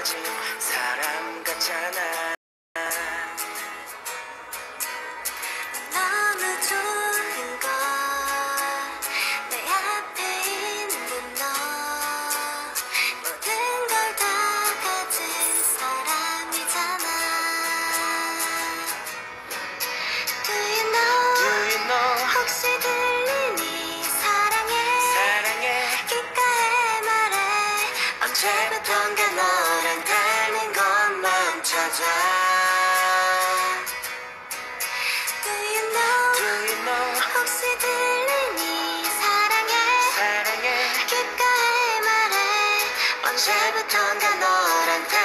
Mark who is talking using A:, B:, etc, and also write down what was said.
A: 가진 사람 같잖아.
B: 너무 좋은 걸 내 앞에 있는 너 모든 걸 다 가진 사람이잖아. Do you know 혹시 들리니 사랑해 귓가에 말해 언제부턴가 너랑 닮은 것만 찾아. Do you know 혹시 들리니 사랑해 귓가에 말해 언제부턴가 너랑